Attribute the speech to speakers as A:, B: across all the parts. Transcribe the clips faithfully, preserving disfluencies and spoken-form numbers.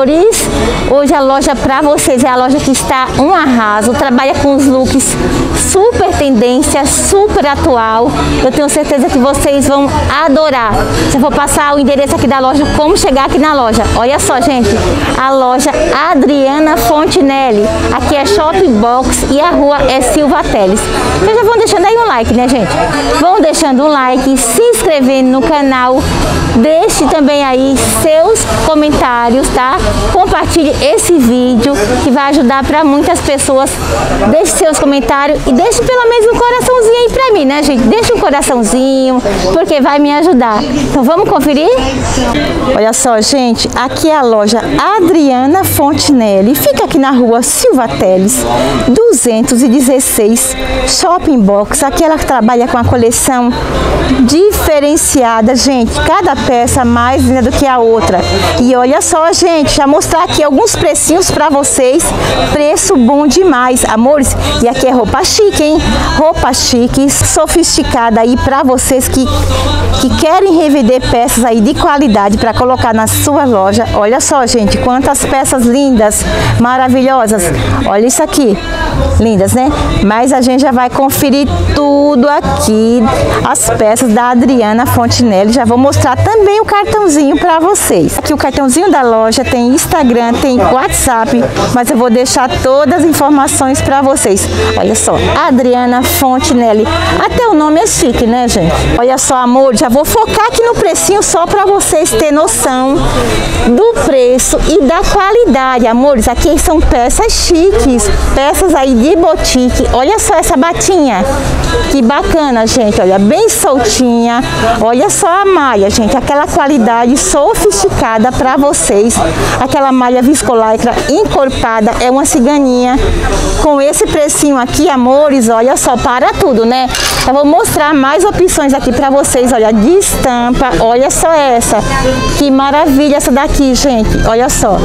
A: amores, hoje a loja pra vocês é a loja que está um arraso, trabalha com os looks super tendência, super atual. Eu tenho certeza que vocês vão adorar. Já vou passar o endereço aqui da loja, como chegar aqui na loja. Olha só, gente, a loja Adriana Fontinelli, aqui é Shopping Box e a rua é Silva Teles. Vocês já vão deixando aí um like, né, gente? Vão deixando um like, se inscrevendo no canal, deixe também aí seus comentários, tá? Compartilhe esse vídeo que vai ajudar para muitas pessoas. Deixe seus comentários e deixe pelo menos um coraçãozinho aí pra mim, né, gente? Deixa um coraçãozinho, porque vai me ajudar. Então vamos conferir? Olha só, gente, aqui é a loja Adriana Fontinelli, fica aqui na rua Silva Teles, duzentos e dezesseis, Shopping Box. Aqui ela trabalha com a coleção diferenciada, gente, cada peça mais linda do que a outra. E olha só, gente, já mostrar aqui alguns precinhos pra vocês, preço bom demais, amores. E aqui é roupa chique, hein? Roupa chique, sofisticada aí pra vocês que, que querem revender peças aí de qualidade para colocar na sua loja. Olha só, gente, quantas peças lindas, maravilhosas. Olha isso aqui, lindas, né? Mas a gente já vai conferir tudo aqui, as peças da Adriana Fontinelli. Já vou mostrar também o cartãozinho para vocês. Aqui o cartãozinho da loja tem Instagram, tem WhatsApp, mas eu vou deixar todas as informações para vocês. Olha só, Adriana Fontinelli. Até o nome é chique, né, gente? Olha só, amor, já vou focar aqui no precinho só para vocês terem noção do preço e da qualidade, amores. Aqui são peças chiques, peças aí de boutique. Olha só essa batinha, que bacana, gente. Olha, bem soltinha. Olha só a malha, gente, aquela qualidade sofisticada para vocês. Aquela malha viscolaicra encorpada, é uma ciganinha. Com esse precinho aqui, amores, olha só, para tudo, né? Eu vou mostrar mais opções aqui para vocês. Olha, de estampa, olha só essa, que maravilha essa daqui, gente. Olha só,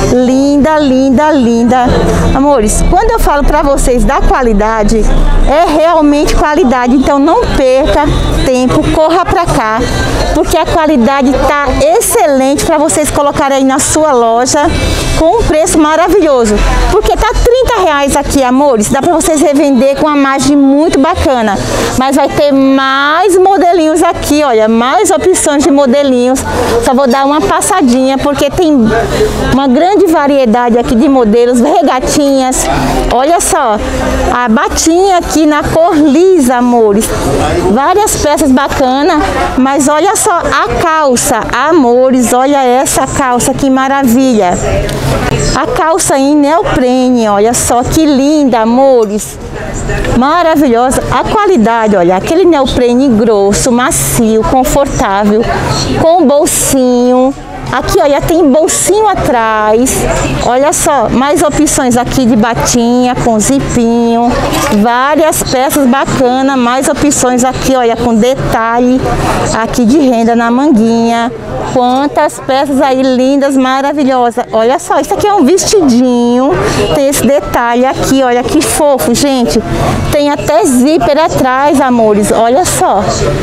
A: linda, linda, linda. Amores, quando eu falo para vocês da qualidade, é realmente qualidade. Então não perca tempo, corra para cá, porque a qualidade tá excelente para vocês colocarem aí na sua loja com um preço maravilhoso. Porque tá trinta reais aqui, amores, dá para vocês revender com uma margem muito bacana. Mas vai ter mais modelinhos aqui, olha, mais opções de modelinhos. Só vou dar uma passadinha, porque tem uma grande variedade aqui de modelos, regatinhas. Olha só, a batinha aqui na cor lisa, amores. Várias peças bacanas, mas olha só a calça, amores, olha essa calça, que maravilha. A calça em neoprene, olha só que linda, amores. Maravilhosa. A qualidade, olha, aquele neoprene grosso, macio, confortável, com bolsinho. Aqui, olha, tem bolsinho atrás. Olha só, mais opções aqui de batinha com zipinho. Várias peças bacanas, mais opções aqui, olha, com detalhe aqui de renda na manguinha. Quantas peças aí lindas, maravilhosas. Olha só, isso aqui é um vestidinho. Tem esse detalhe aqui, olha que fofo, gente. Tem até zíper atrás, amores. Olha só,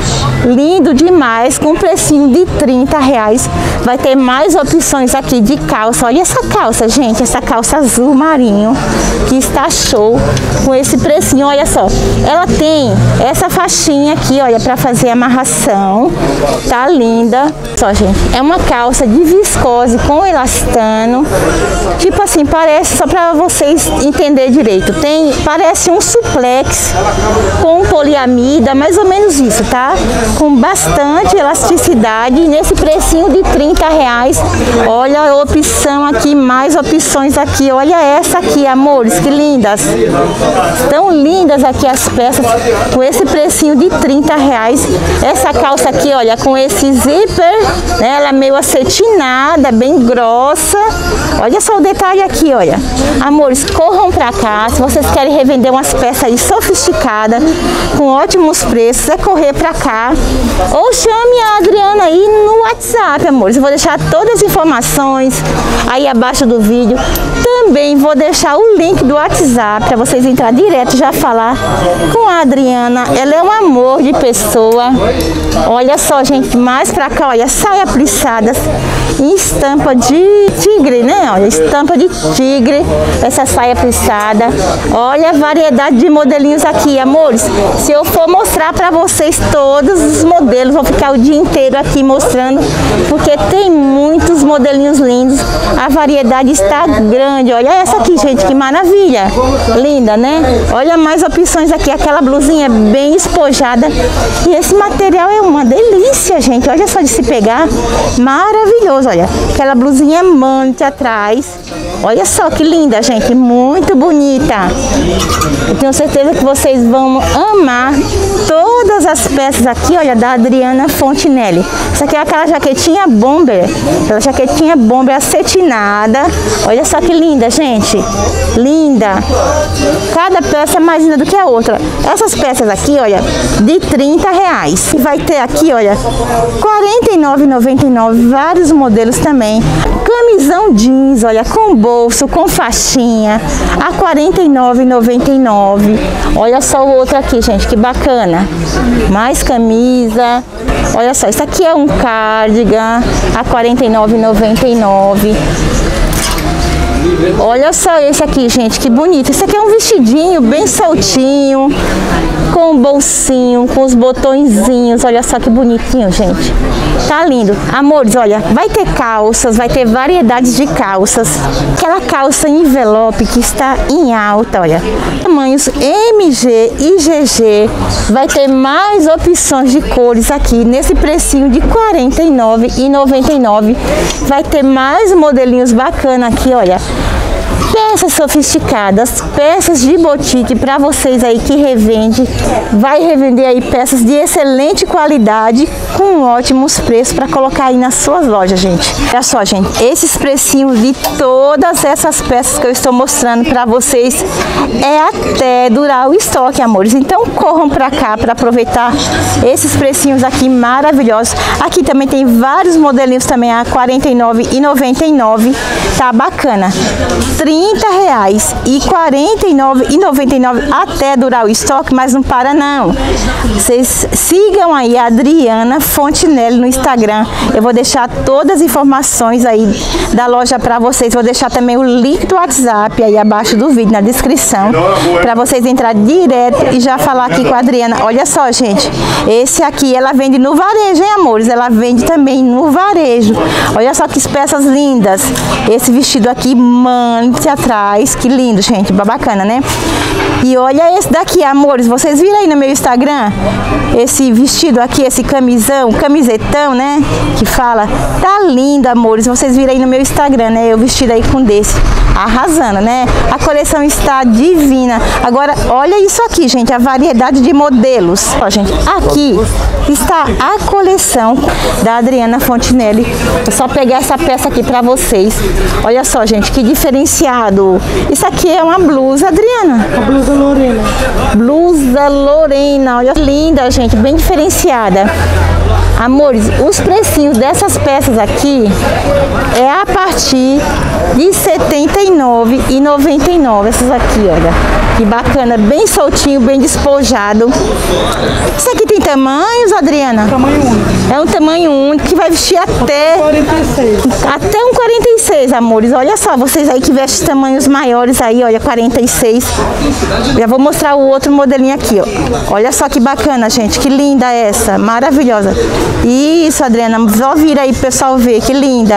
A: lindo demais, com um precinho de trinta reais. Vai ter mais opções aqui de calça. Olha essa calça, gente, essa calça azul marinho, que está show, com esse precinho. Olha só, ela tem essa faixinha aqui, olha, para fazer amarração. Tá linda. Só, gente, é uma calça de viscose com elastano. Tipo assim, parece, só para vocês entenderem direito, tem, parece um suplex com poliamida, mais ou menos isso, tá? Com bastante elasticidade, nesse precinho de trinta reais. Olha a opção aqui, mais opções aqui. Olha essa aqui, amores, que lindas. Tão lindas aqui as peças, com esse precinho de trinta reais. Essa calça aqui, olha, com esse zíper, né? Ela é meio acetinada, bem grossa. Olha só o detalhe aqui, olha. Amores, corram pra cá. Se vocês querem revender umas peças aí sofisticadas, com ótimos preços, é correr pra cá. Ou chame a Adriana aí no WhatsApp, amores. Eu vou deixar todas as informações aí abaixo do vídeo. Também Também vou deixar o link do WhatsApp para vocês entrar direto, já falar com a Adriana. Ela é um amor de pessoa. Olha só, gente, mais pra cá, olha, saia plissadas em estampa de tigre, né? Olha, estampa de tigre, essa saia plissada. Olha a variedade de modelinhos aqui, amores. Se eu for mostrar pra vocês todos os modelos, vou ficar o dia inteiro aqui mostrando, porque tem muitos modelinhos lindos. A variedade está grande. Olha essa aqui, gente, que maravilha. Linda, né? Olha mais opções aqui. Aquela blusinha bem espojada. E esse material é uma delícia, gente. Olha só de se pegar. Maravilhoso, olha. Aquela blusinha mante atrás. Olha só que linda, gente. Muito bonita. Eu tenho certeza que vocês vão amar todas as peças aqui, olha, da Adriana Fontinelli. Essa aqui é aquela jaquetinha bomber. Aquela jaquetinha bomber acetinada. Olha só que linda, gente. Linda. Cada peça é mais linda do que a outra. Essas peças aqui, olha, de trinta reais. E vai ter aqui, olha, quarenta e nove reais e noventa e nove centavos. Vários modelos também. Camisão jeans, olha, com bolso, com faixinha, a quarenta e nove reais e noventa e nove centavos. Olha só o outro aqui, gente, que bacana. Mais camisa. Olha só, isso aqui é um cardigan, a quarenta e nove reais e noventa e nove centavos. Olha só esse aqui, gente, que bonito. Esse aqui é um vestidinho bem soltinho, com bolsinho, com os botõezinhos. Olha só que bonitinho, gente. Tá lindo. Amores, olha, vai ter calças, vai ter variedades de calças. Aquela calça envelope que está em alta, olha. Tamanhos M G e G G. Vai ter mais opções de cores aqui, nesse precinho de quarenta e nove reais e noventa e nove centavos. Vai ter mais modelinhos bacanas aqui, olha. Peças sofisticadas, peças de boutique para vocês aí que revende. Vai revender aí peças de excelente qualidade com ótimos preços para colocar aí nas suas lojas, gente. Olha só, gente, esses precinhos de todas essas peças que eu estou mostrando para vocês é até durar o estoque, amores. Então corram para cá para aproveitar esses precinhos aqui maravilhosos. Aqui também tem vários modelinhos também a quarenta e nove reais e noventa e nove centavos. Tá bacana. trinta reais e quarenta e nove reais e noventa e nove centavos até durar o estoque, mas não para não. Vocês sigam aí a Adriana Fontinelli no Instagram. Eu vou deixar todas as informações aí da loja para vocês. Vou deixar também o link do WhatsApp aí abaixo do vídeo, na descrição, para vocês entrar direto e já falar aqui com a Adriana. Olha só, gente, esse aqui ela vende no varejo, hein, amores? Ela vende também no varejo. Olha só que peças lindas. Esse vestido aqui, mante atrás, que lindo, gente, bacana, né? E olha esse daqui, amores, vocês viram aí no meu Instagram? Esse vestido aqui, esse camisão, camisetão, né? Que fala, tá lindo, amores, vocês viram aí no meu Instagram, né? Eu vestido aí com desse, arrasando, né? A coleção está divina. Agora, olha isso aqui, gente, a variedade de modelos. Ó, gente, aqui está a coleção da Adriana Fontinelli. Vou só pegar essa peça aqui pra vocês. Olha só, gente, que diferenciado. Isso aqui é uma blusa, Adriana.
B: A blusa Lorena.
A: Blusa Lorena. Olha, linda, gente, bem diferenciada. Amores, os precinhos dessas peças aqui é a partir de setenta e nove reais e noventa e nove centavos. Essas aqui, olha, que bacana, bem soltinho, bem despojado. Isso aqui tem tamanhos, Adriana?
B: Tamanho único.
A: É um tamanho único que vai vestir até
B: quarenta e seis.
A: Até um quarenta e seis, amores. Olha só, vocês aí que vestem tamanhos maiores aí, olha, quarenta e seis. Já vou mostrar o outro modelinho aqui, ó. Olha só que bacana, gente, que linda essa, maravilhosa. Isso, Adriana, só vira aí pro pessoal ver, que linda.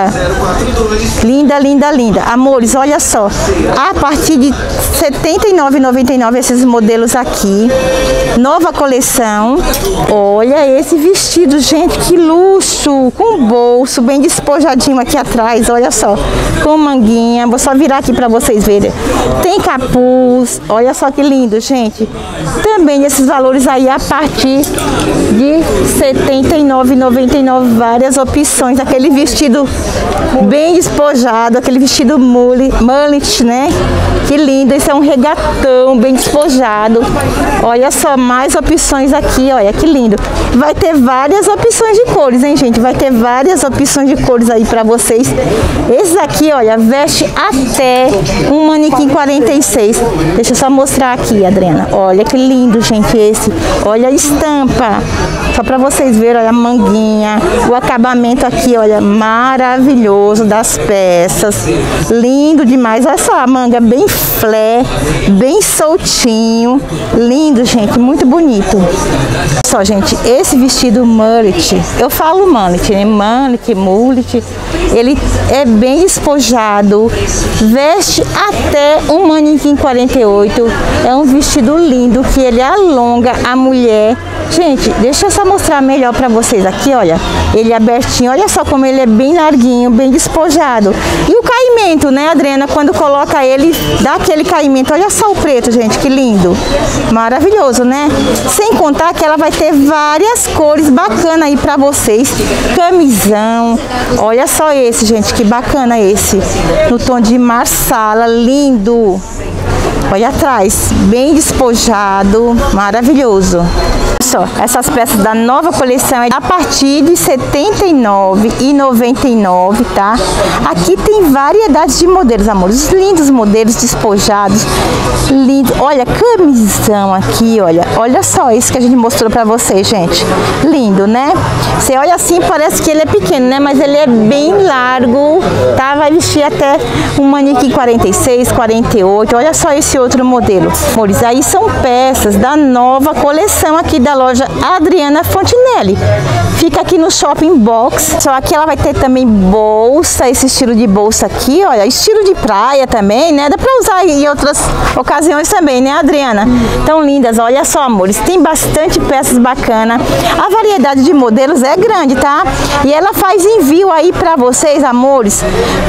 A: Linda, linda, linda. Amores, olha só, a partir de setenta e nove reais e noventa e nove centavos esses modelos aqui. Nova coleção. Olha esse vestido, gente, que luxo, com bolso bem despojadinho aqui atrás, olha só, com manguinha. Vou só virar aqui para vocês verem. Tem capuz, olha só que lindo, gente. Também esses valores aí a partir de setenta e nove reais e noventa e nove centavos, várias opções. Aquele vestido bem despojado, aquele vestido mullet, né? Que lindo, esse é um regatão bem despojado. Olha só, mais opções aqui, olha que lindo. Vai ter várias opções de cores, hein, gente? Vai ter várias opções de cores aí pra vocês. Esses aqui, olha, veste até um manequim quarenta e seis. Deixa eu só mostrar aqui, Adriana. Olha que lindo, gente, esse. Olha a estampa. Só pra vocês verem, olha a manguinha. O acabamento aqui, olha, maravilhoso das peças. Lindo demais. Olha só a manga bem flare, bem soltinho. Lindo, gente, muito bonito. Olha só, gente, esse vestido mullet, eu falo mullet, né? Mullet, mullet. Ele é bem despojado, veste até um manequim quarenta e oito. É um vestido lindo que ele alonga a mulher. Gente, deixa eu só mostrar melhor pra vocês aqui, olha. Ele é abertinho, olha só como ele é bem larguinho, bem despojado. E o caimento, né, Adriana, quando coloca ele, dá aquele caimento. Olha só o preto, gente, que lindo. Maravilhoso, né? Sem contar que ela vai ter várias cores bacanas aí pra vocês. Camisão, olha só esse, gente, que bacana esse. No tom de marsala, lindo. Olha atrás, bem despojado, maravilhoso. Só, essas peças da nova coleção é a partir de setenta e nove reais e noventa e nove centavos, tá? Aqui tem variedades de modelos, amores, lindos modelos despojados, lindo. Olha, camisão aqui, olha, olha só isso que a gente mostrou pra vocês, gente. Lindo, né? Você olha assim, parece que ele é pequeno, né? Mas ele é bem largo, tá? Vai vestir até um manequim quarenta e seis, quarenta e oito. Olha só esse outro modelo, amores. Aí são peças da nova coleção aqui da loja Adriana Fontinelli. Fica aqui no Shopping Box. Só aqui ela vai ter também bolsa, esse estilo de bolsa aqui, olha, estilo de praia também, né? Dá pra usar em outras ocasiões também, né, Adriana? Tão lindas, olha só, amores. Tem bastante peças bacanas. A variedade de modelos é grande, tá? E ela faz envio aí pra vocês, amores.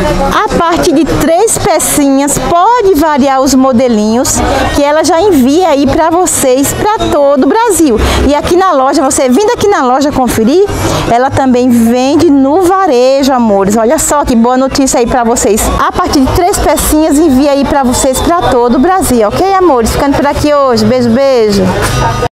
A: A partir de três pecinhas, pode variar os modelinhos, que ela já envia aí pra vocês, pra todo o Brasil. E aqui na loja, você vindo aqui na loja conferir, ela também vende no varejo, amores. Olha só que boa notícia aí pra vocês. A partir de três pecinhas, envia aí pra vocês pra todo o Brasil, ok, amores? Ficando por aqui hoje. Beijo, beijo.